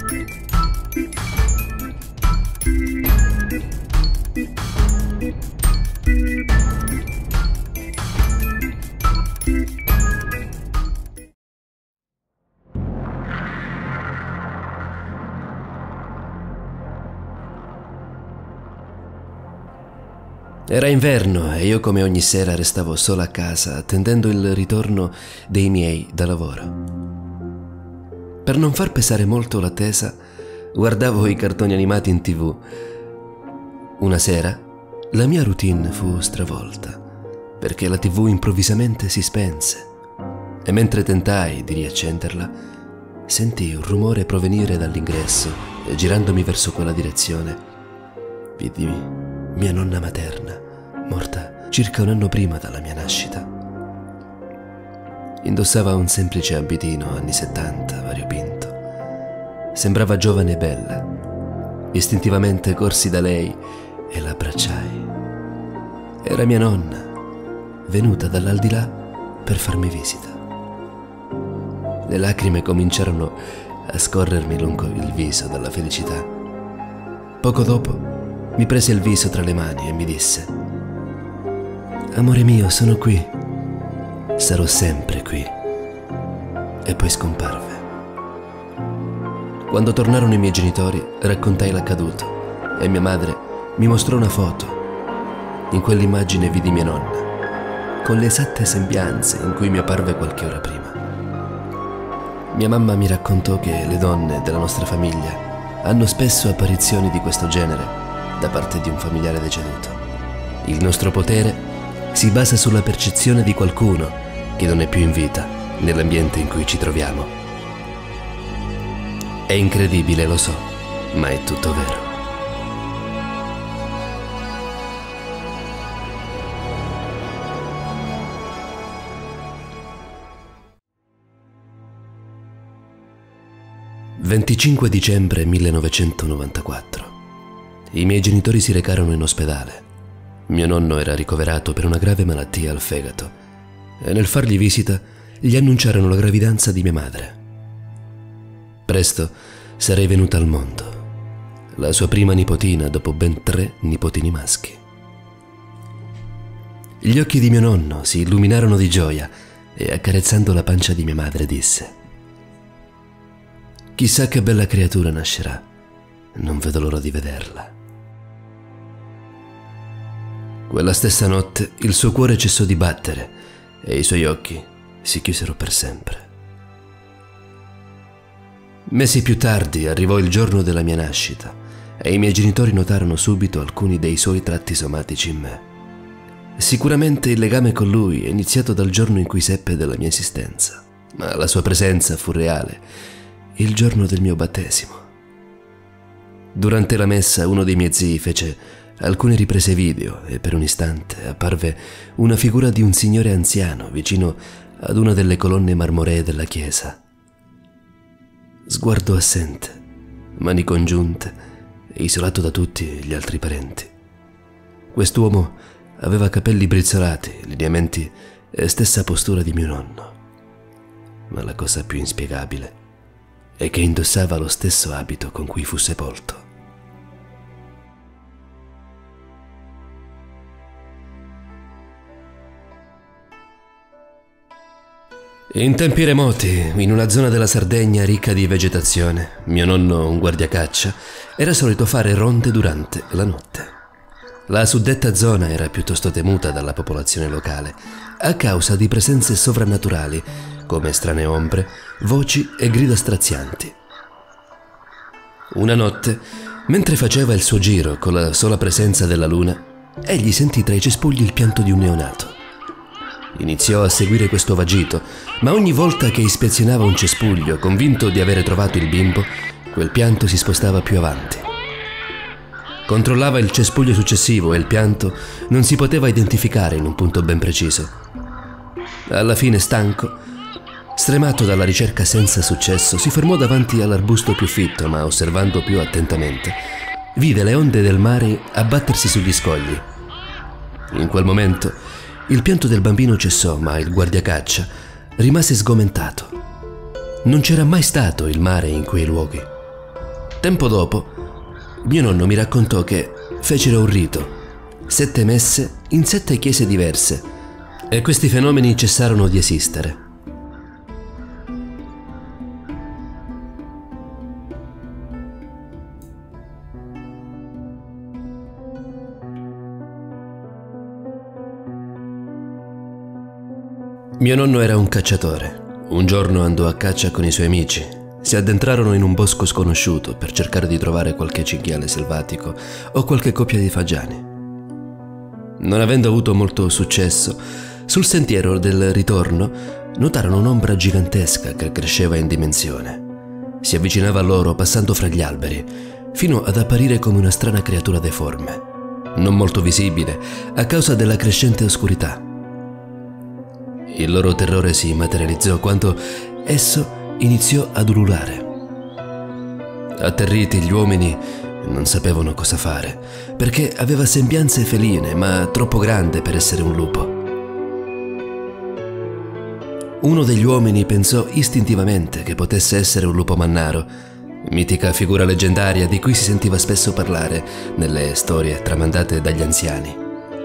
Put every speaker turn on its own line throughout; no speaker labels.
Era inverno e io, come ogni sera, restavo sola a casa attendendo il ritorno dei miei da lavoro. Per non far pesare molto l'attesa, guardavo i cartoni animati in TV. Una sera la mia routine fu stravolta perché la TV improvvisamente si spense e mentre tentai di riaccenderla sentii un rumore provenire dall'ingresso e girandomi verso quella direzione vidi mia nonna materna, morta circa un anno prima dalla mia nascita. Indossava un semplice abitino anni 70, variopinto. Sembrava giovane e bella. Istintivamente corsi da lei e la abbracciai. Era mia nonna, venuta dall'aldilà per farmi visita. Le lacrime cominciarono a scorrermi lungo il viso dalla felicità. Poco dopo mi prese il viso tra le mani e mi disse: «Amore mio, sono qui. Sarò sempre qui». E poi scomparve. Quando tornarono i miei genitori, raccontai l'accaduto e mia madre mi mostrò una foto. In quell'immagine vidi mia nonna, con le esatte sembianze in cui mi apparve qualche ora prima. Mia mamma mi raccontò che le donne della nostra famiglia hanno spesso apparizioni di questo genere da parte di un familiare deceduto. Il nostro potere si basa sulla percezione di qualcuno che non è più in vita nell'ambiente in cui ci troviamo. È incredibile, lo so, ma è tutto vero. «25 dicembre 1994. I miei genitori si recarono in ospedale. Mio nonno era ricoverato per una grave malattia al fegato e nel fargli visita gli annunciarono la gravidanza di mia madre. Presto sarei venuta al mondo, la sua prima nipotina dopo ben 3 nipotini maschi. Gli occhi di mio nonno si illuminarono di gioia e accarezzando la pancia di mia madre disse: «Chissà che bella creatura nascerà, non vedo l'ora di vederla». Quella stessa notte il suo cuore cessò di battere e i suoi occhi si chiusero per sempre. Mesi più tardi arrivò il giorno della mia nascita e i miei genitori notarono subito alcuni dei suoi tratti somatici in me. Sicuramente il legame con lui è iniziato dal giorno in cui seppe della mia esistenza, ma la sua presenza fu reale il giorno del mio battesimo. Durante la messa uno dei miei zii fece alcune riprese video e per un istante apparve una figura di un signore anziano vicino ad una delle colonne marmoree della chiesa. Sguardo assente, mani congiunte e isolato da tutti gli altri parenti. Quest'uomo aveva capelli brizzolati, lineamenti e stessa postura di mio nonno. Ma la cosa più inspiegabile è che indossava lo stesso abito con cui fu sepolto. In tempi remoti, in una zona della Sardegna ricca di vegetazione, mio nonno, un guardiacaccia, era solito fare ronde durante la notte. La suddetta zona era piuttosto temuta dalla popolazione locale a causa di presenze sovrannaturali come strane ombre, voci e grida strazianti. Una notte, mentre faceva il suo giro con la sola presenza della luna, egli sentì tra i cespugli il pianto di un neonato. Iniziò a seguire questo vagito, ma ogni volta che ispezionava un cespuglio, convinto di avere trovato il bimbo, quel pianto si spostava più avanti. Controllava il cespuglio successivo e il pianto non si poteva identificare in un punto ben preciso. Alla fine, stanco, stremato dalla ricerca senza successo, si fermò davanti all'arbusto più fitto, ma osservando più attentamente, vide le onde del mare abbattersi sugli scogli. In quel momento il pianto del bambino cessò, ma il guardiacaccia rimase sgomentato. Non c'era mai stato il mare in quei luoghi. Tempo dopo, mio nonno mi raccontò che fecero un rito, 7 messe in 7 chiese diverse, e questi fenomeni cessarono di esistere. Mio nonno era un cacciatore. Un giorno andò a caccia con i suoi amici. Si addentrarono in un bosco sconosciuto per cercare di trovare qualche cinghiale selvatico o qualche coppia di fagiani. Non avendo avuto molto successo, sul sentiero del ritorno notarono un'ombra gigantesca che cresceva in dimensione. Si avvicinava a loro passando fra gli alberi, fino ad apparire come una strana creatura deforme, non molto visibile a causa della crescente oscurità. Il loro terrore si materializzò quando esso iniziò ad ululare. Atterriti, gli uomini non sapevano cosa fare, perché aveva sembianze feline, ma troppo grande per essere un lupo. Uno degli uomini pensò istintivamente che potesse essere un lupo mannaro, mitica figura leggendaria di cui si sentiva spesso parlare nelle storie tramandate dagli anziani.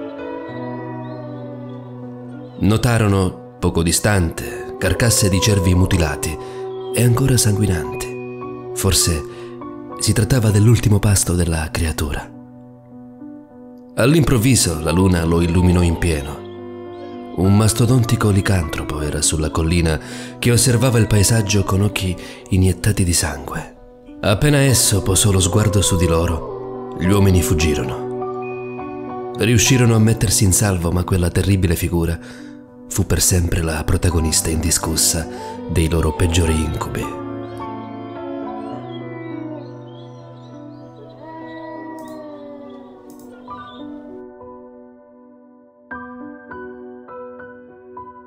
Notarono poco distante carcasse di cervi mutilati e ancora sanguinanti. Forse si trattava dell'ultimo pasto della creatura. All'improvviso la luna lo illuminò in pieno. Un mastodontico licantropo era sulla collina che osservava il paesaggio con occhi iniettati di sangue. Appena esso posò lo sguardo su di loro, gli uomini fuggirono. Riuscirono a mettersi in salvo, ma quella terribile figura fu per sempre la protagonista indiscussa dei loro peggiori incubi.